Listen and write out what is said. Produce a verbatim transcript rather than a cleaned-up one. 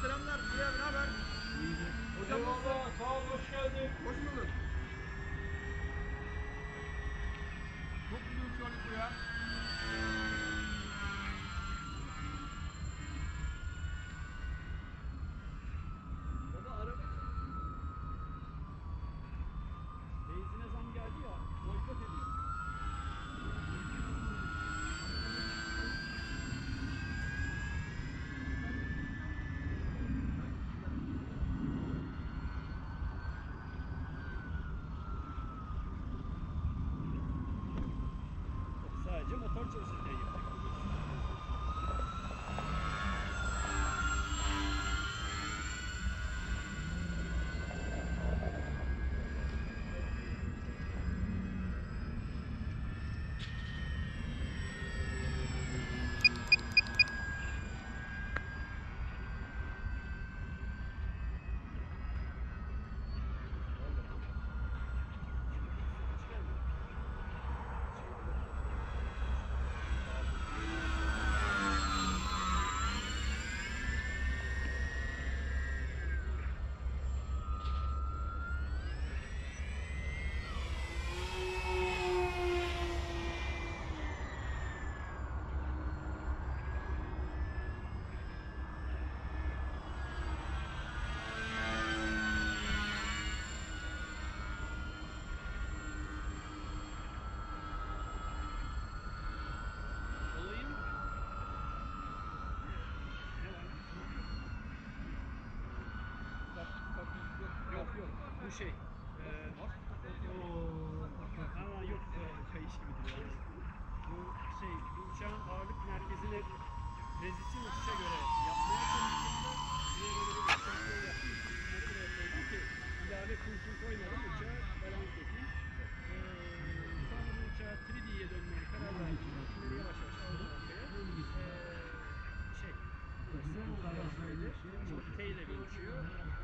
selamlar. Buraya ne haber? Hocam Eyvallah, sağ ol, hoş geldin. hoş bulduk. Çok güzel uçuyoruz bu ya. Baba araba benzine zam geldi ya, boykot ediyor. Sadece motor çalışırken yaptık. Olayın ne var? Yok yok, bu şey. Ee, ama yok, e, kayış gibi duruyor. Bu şey, bu uçağın ağırlık merkezini rezistin uçuşa göre yapmaya çalıştığında buraya böyle bir kontrol yaptım. Motora koydum ki ilave kurşun koymadım, uçağı balans edeyim. Ee, sonra bu uçağı üç D'ye dönmeye karar verdim. Bunları yavaş yavaş aldım ortaya. Ee, şey, burası T ile bir uçuyor.